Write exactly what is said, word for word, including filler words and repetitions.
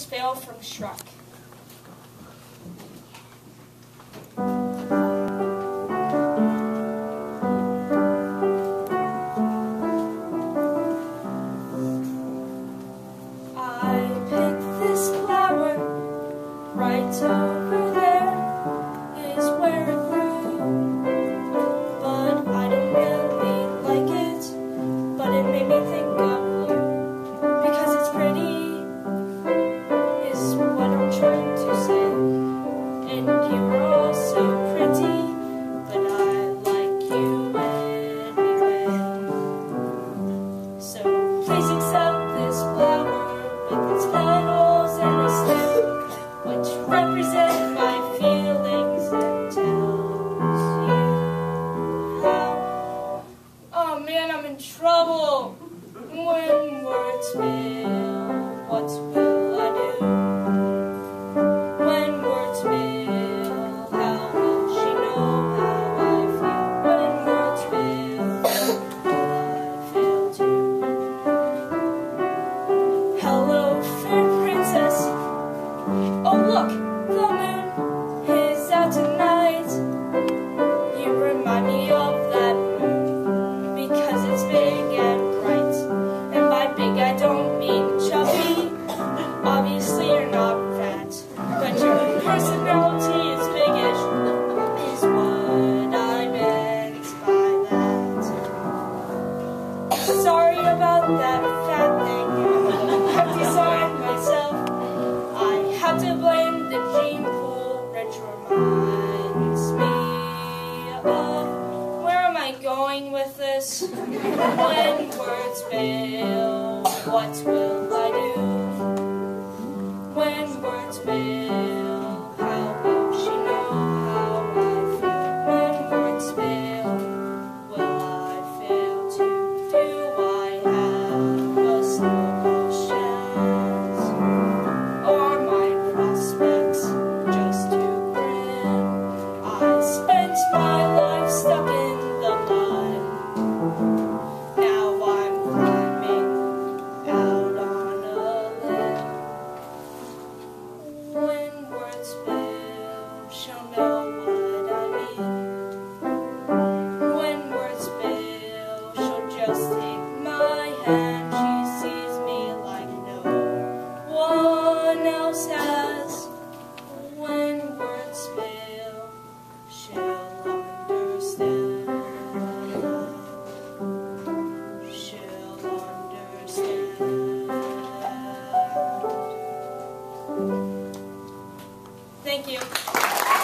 Fail from Shrek. I picked this flower right over there is where it grew, but I don't really like it, but it made me think of you, because it's pretty. What I'm trying to say, and you're all so pretty, but I like you anyway. So please accept this flower with its petals and its stem, which represent my feelings and tells you how. Oh man, I'm in trouble. When words fail, what will I do? Oh look, the moon is out tonight. You remind me of that moon because it's big and bright. And by big I don't mean chubby. Obviously you're not fat, but your personality is biggish, is what I meant by that. Sorry about that fat thing. I'm designed myself. Have to blame the gene pool, which reminds me of, where am I going with this? When words fail, what will I do? When words fail, how will she know how I feel? When words fail, will I fail too? Do I have a snowball chance? Or my prospects just too grim? I spent my life stuck in the mud. Now I'm climbing out on a limb. When words fail, she'll know what I mean. When words fail, she'll just take my hand. She sees me like no one else has. When words fail, she'll understand. She'll understand. Thank you.